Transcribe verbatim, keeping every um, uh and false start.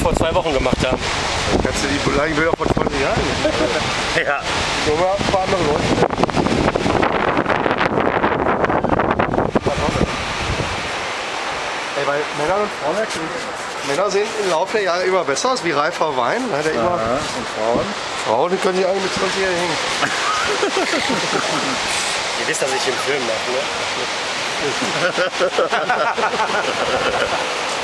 vor zwei Wochen gemacht haben. Kannst du die gleichen Bilder von zwanzig Jahren nehmen? Ja. Nur mal ein paar andere Leute. Ey, weil Männer und Frauen, Männer sehen im Laufe der Jahre immer besser aus, wie reifer Wein. Ne, der immer, Aha, und Frauen? Frauen die können sich eigentlich mit zwanzig Jahren hängen. Ihr wisst, dass ich den Film mache, ne?